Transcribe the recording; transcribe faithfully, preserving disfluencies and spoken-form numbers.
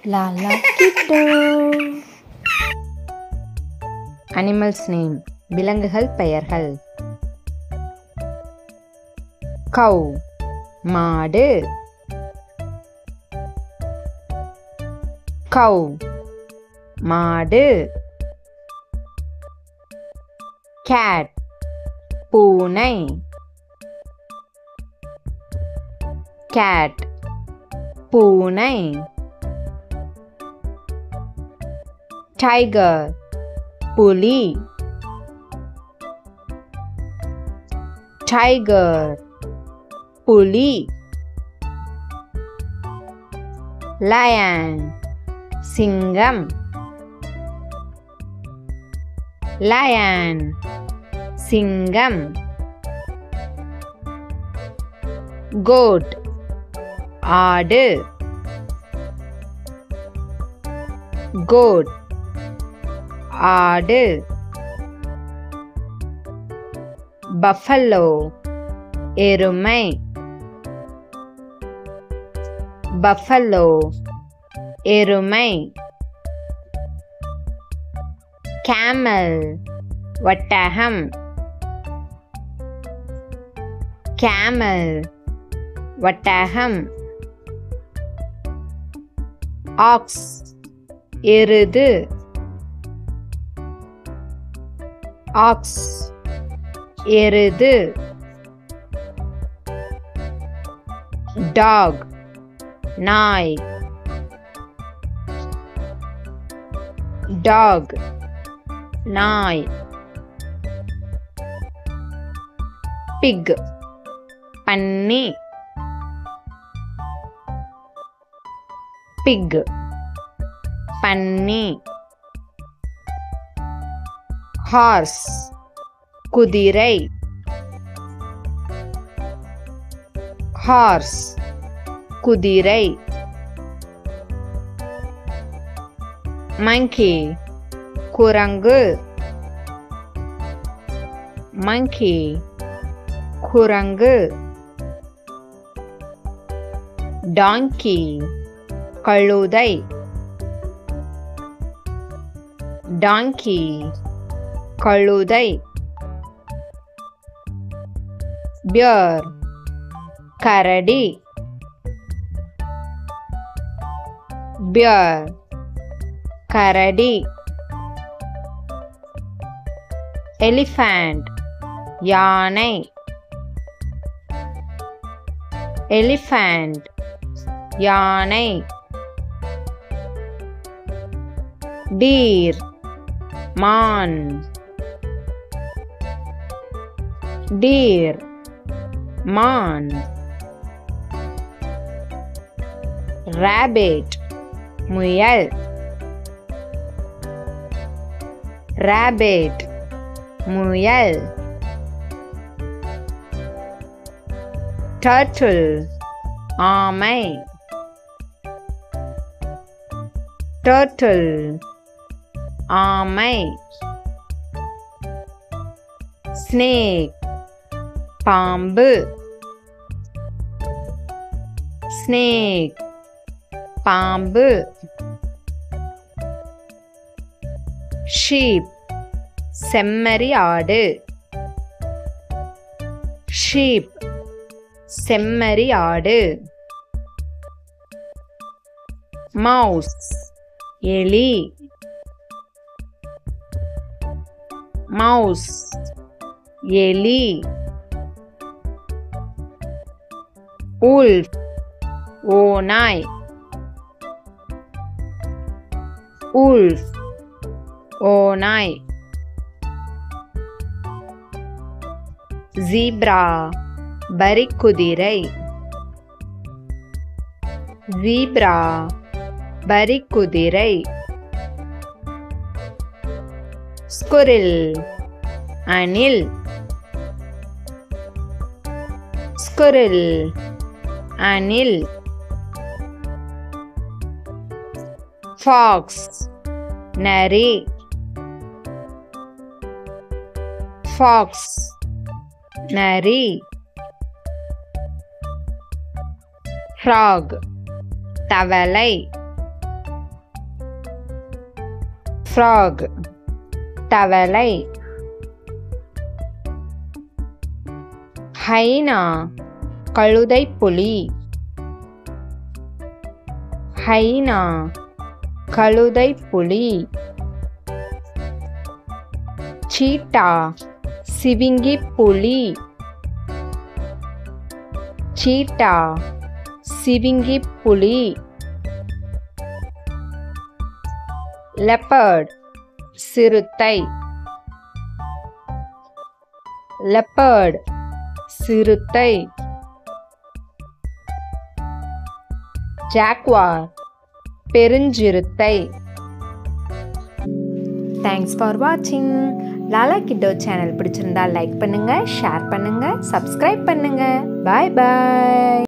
Lala Kiddo. Animals name. விலங்குகள் பெயர்கள். Cow மாடு. Cow மாடு. Cat பூனை. Cat பூனை. Tiger புலி. Tiger புலி. Lion சிங்கம். Lion சிங்கம். Goat ஆடு. Goat ஆடு. Buffalo எருமை. Buffalo எருமை. Camel ஒட்டகம். Camel ஒட்டகம். Ox எருது. Ox எருது. Dog நாய். Dog நாய். Pig பன்னி. Pig பன்னி. Horse குதிரை. Horse குதிரை. Monkey குரங்கு. Monkey குரங்கு. Donkey கழுதை. Donkey கழுதை. Bear கரடி. Bear கரடி. Elephant யானை. Elephant யானை. Deer மான். Deer மான். Rabbit முயல். Rabbit முயல். Turtle ஆமை. Turtle ஆமை. Snake பாம்பு. Snake பாம்பு. Sheep செம்மறி ஆடு. Sheep செம்மறி ஆடு. Mouse எலி. Mouse எலி. Wolf ஓநாய். Wolf ஓநாய். Zebra பரிக்குதிரை. Zebra பரிக்குதிரை. Squirrel அணில். Squirrel அணில். Fox நரி. Fox நரி. Frog தவளை. frog தவளை. hyena கழுதைப்புலி. hyena கழுதைப்புலி. cheetah சிவிங்கிப்புலி. cheetah சிவிங்கிப்புலி. leopard சிறுத்தை. leopard சிறுத்தை. jaguar பெருஞ்சிறுத்தை. தேங்க்ஸ் ஃபார் வாட்சிங். லாலா கிட்டோ சேனல் பிடிச்சிருந்தா லைக் பண்ணுங்க, ஷேர் பண்ணுங்க, சப்ஸ்கிரைப் பண்ணுங்க. பாய் பாய்.